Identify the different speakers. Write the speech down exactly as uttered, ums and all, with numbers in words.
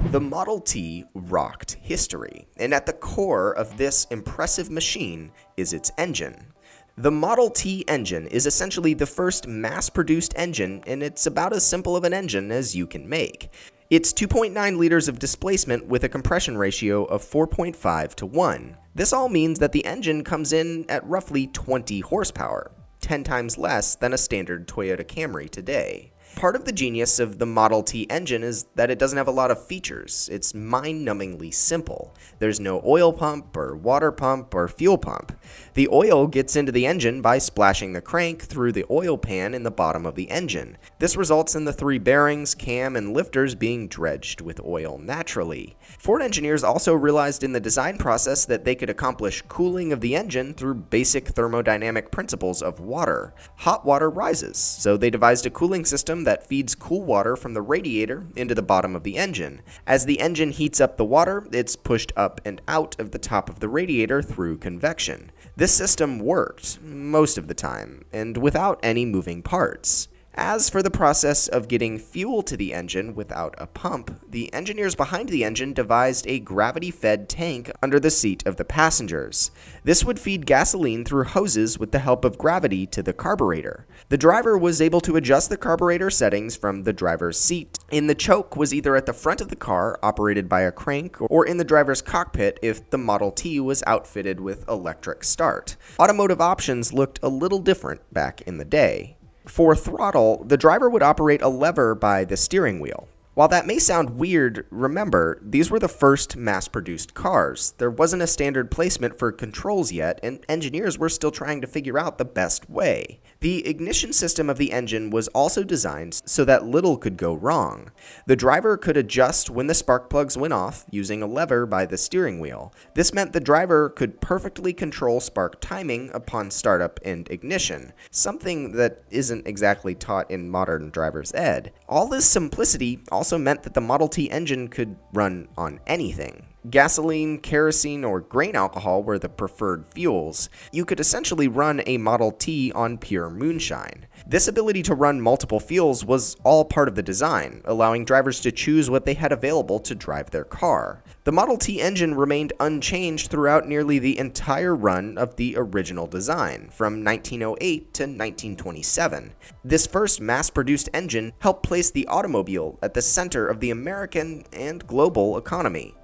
Speaker 1: The Model T rocked history, and at the core of this impressive machine is its engine. The Model T engine is essentially the first mass-produced engine, and it's about as simple of an engine as you can make. It's two point nine liters of displacement with a compression ratio of four point five to one. This all means that the engine comes in at roughly twenty horsepower, ten times less than a standard Toyota Camry today. Part of the genius of the Model T engine is that it doesn't have a lot of features. It's mind-numbingly simple. There's no oil pump or water pump or fuel pump. The oil gets into the engine by splashing the crank through the oil pan in the bottom of the engine. This results in the three bearings, cam, and lifters being dredged with oil naturally. Ford engineers also realized in the design process that they could accomplish cooling of the engine through basic thermodynamic principles of water. Hot water rises, so they devised a cooling system that feeds cool water from the radiator into the bottom of the engine. As the engine heats up the water, it's pushed up and out of the top of the radiator through convection. This system worked most of the time, and without any moving parts. As for the process of getting fuel to the engine without a pump, the engineers behind the engine devised a gravity-fed tank under the seat of the passengers. This would feed gasoline through hoses with the help of gravity to the carburetor. The driver was able to adjust the carburetor settings from the driver's seat, and the choke was either at the front of the car, operated by a crank, or in the driver's cockpit if the Model T was outfitted with electric start. Automotive options looked a little different back in the day. For throttle, the driver would operate a lever by the steering wheel. While that may sound weird, remember, these were the first mass-produced cars. There wasn't a standard placement for controls yet, and engineers were still trying to figure out the best way. The ignition system of the engine was also designed so that little could go wrong. The driver could adjust when the spark plugs went off using a lever by the steering wheel. This meant the driver could perfectly control spark timing upon startup and ignition, something that isn't exactly taught in modern driver's ed. All this simplicity also meant that the Model T engine could run on anything. Gasoline, kerosene, or grain alcohol were the preferred fuels. You could essentially run a Model T on pure moonshine. This ability to run multiple fuels was all part of the design, allowing drivers to choose what they had available to drive their car. The Model T engine remained unchanged throughout nearly the entire run of the original design, from nineteen oh eight to nineteen twenty-seven. This first mass-produced engine helped place the automobile at the center of the American and global economy.